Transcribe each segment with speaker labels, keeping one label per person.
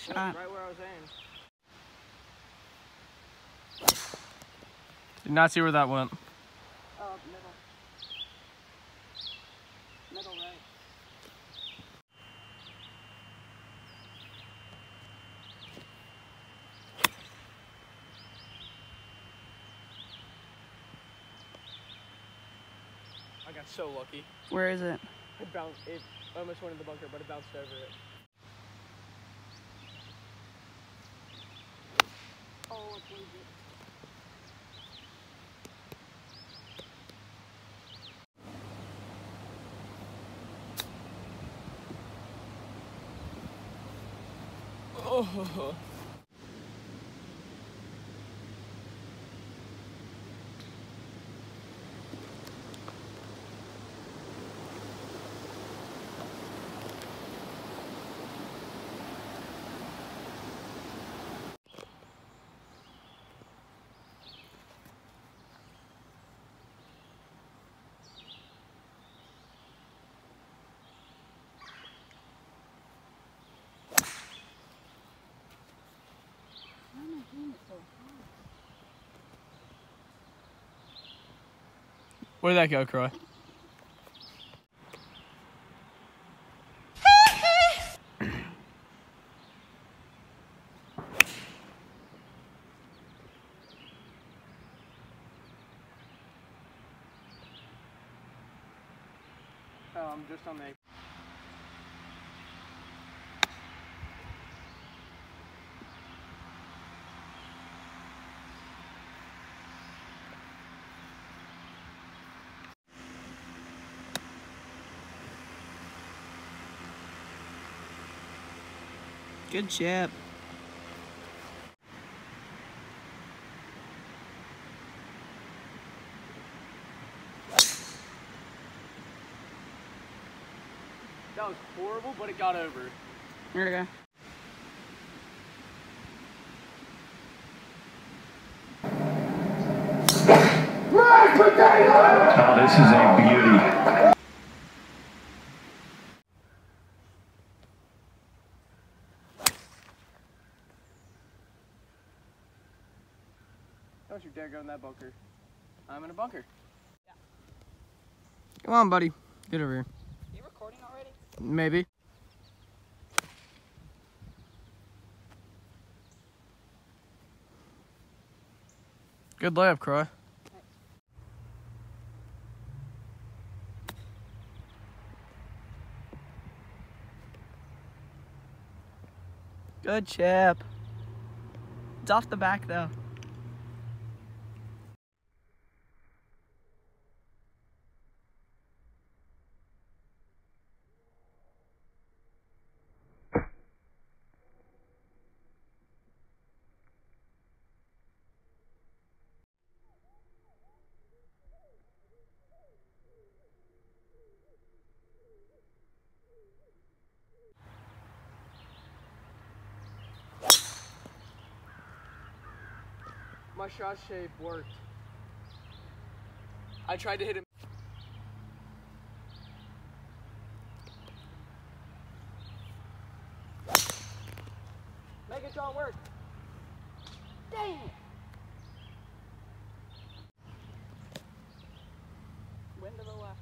Speaker 1: shot.
Speaker 2: Right where I was aiming.
Speaker 1: Did not see where that went.
Speaker 2: Oh, middle. Middle right. I got so lucky.
Speaker 3: Where is it?
Speaker 2: It bounced. It almost went in the bunker, but it bounced over it. Oh, it's really good. Oh.
Speaker 1: Where'd that go, Croy?
Speaker 2: Just on the.
Speaker 3: Good chip.
Speaker 2: That was horrible, but it got over.
Speaker 3: Here we go.
Speaker 4: Oh, this is a beauty.
Speaker 2: Don't you dare go in that bunker. I'm in a bunker.
Speaker 1: Come on, buddy. Get over here.
Speaker 3: You recording already?
Speaker 1: Maybe. Good layup, Croy.
Speaker 3: Good chip. It's off the back though.
Speaker 2: My shot shape worked. I tried to hit him. Make it, John, work. Dang it. Wind to the left.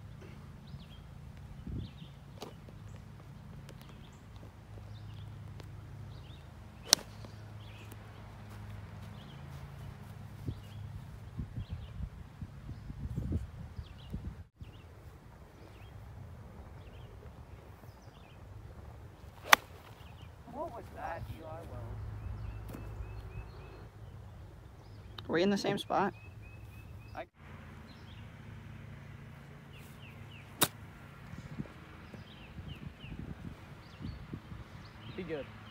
Speaker 2: What was that, Eli Wells?
Speaker 3: Are we in the same spot?
Speaker 2: Be good.